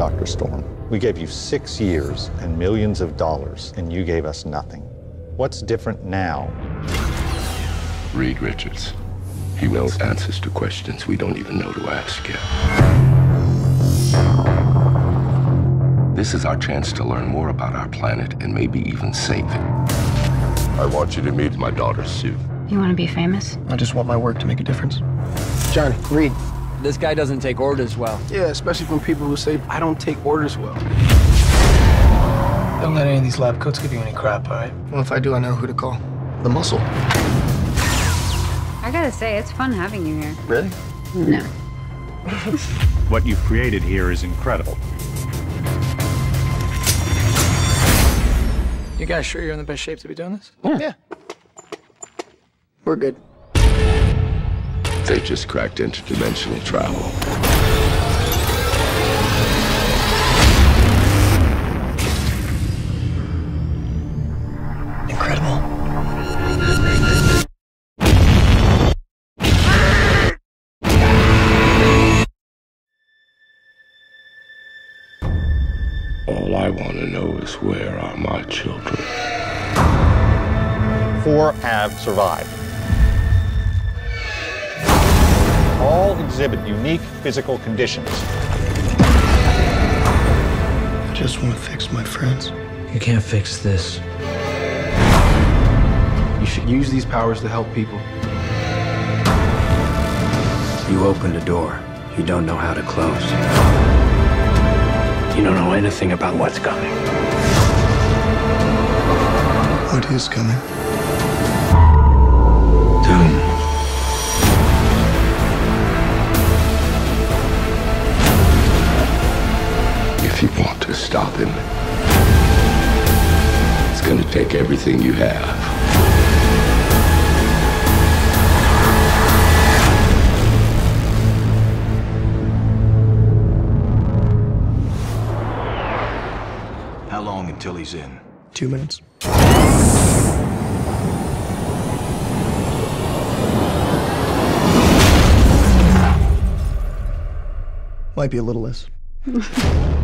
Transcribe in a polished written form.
Dr. Storm. We gave you 6 years and millions of dollars, and you gave us nothing. What's different now? Reed Richards. He knows answers to questions we don't even know to ask yet. This is our chance to learn more about our planet and maybe even save it. I want you to meet my daughter, Sue. You want to be famous? I just want my work to make a difference. Johnny, Reed. This guy doesn't take orders well. Yeah, especially from people who say, I don't take orders well. Don't let any of these lab coats give you any crap, all right? Well, if I do, I know who to call. The muscle. I gotta say, it's fun having you here. Really? No. What you've created here is incredible. You guys sure you're in the best shape to be doing this? Yeah. We're good. They just cracked interdimensional travel. Incredible. All I want to know is where are my children? 4 have survived. All exhibit unique physical conditions. I just want to fix my friends. You can't fix this. You should use these powers to help people. You opened a door you don't know how to close. You don't know anything about what's coming. What is coming? Doom. If you want to stop him, it's going to take everything you have. How long until he's in? 2 minutes. Might be a little less.